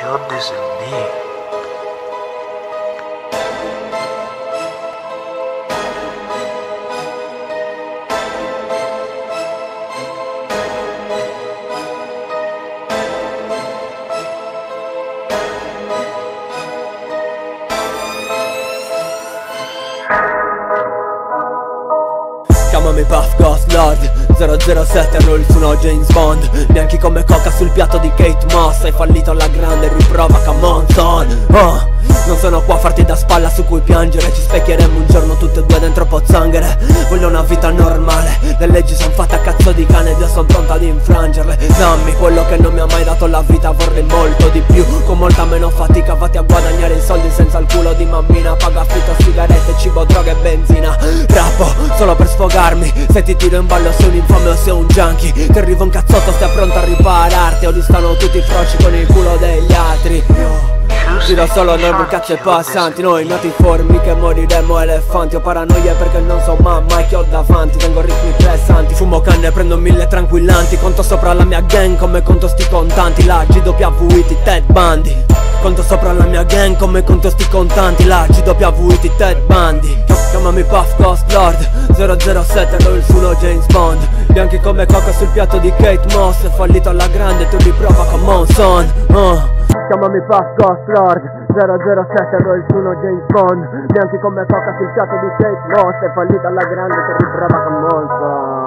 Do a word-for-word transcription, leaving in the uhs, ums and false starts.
Kill this in me. Chiamami Puff Ghost Lord zero zero sette, roll su no James Bond. Bianchi come coca sul piatto di Kate Moss. Hai fallito alla grande, riprova, come on son. oh. Non sono qua a farti da spalla su cui piangere. Ci specchieremo un giorno tutte e due dentro pozzanghere. Voglio una vita normale, le leggi son fatte a cazzo di cane ed io son pronta ad infrangerle. Dammi quello che non mi ha mai dato la vita, vorrei molto di più, con molta meno fatica. Vatti a guadagnare i soldi senza il culo di mammina. Paga affitto, sigarette, cibo, droga e benzina. Rappo solo per sfogarmi. Se ti tiro in ballo sei un infame o sei un junkie. Ti arriva un cazzotto, stai pronto a ripararti. O li stanno tutti froci con il culo degli altri. Io giro solo norme, cazzo e passanti. Noi nati formiche, moriremo elefanti. Ho paranoia perché non so mai che ho davanti. Tengo ritmi pressanti, fumo canne, prendo mille tranquillanti. Conto sopra la mia gang come conto sti contanti. La G W I T Ted Bundy. Conto sopra la mia gang come conto sti contanti. La G W I T Ted Bundy. Chiamami Puff Ghost Lord zero zero sette, roll su no James Bond. Bianchi come coca sul piatto di Kate Moss. È fallito alla grande, tu riprova, come on son. uh. Chiamami Puff Ghost Lord zero zero sette, roll su no James Bond. Bianchi come coca sul piatto di Kate Moss. È fallito alla grande, tu riprova, come on son.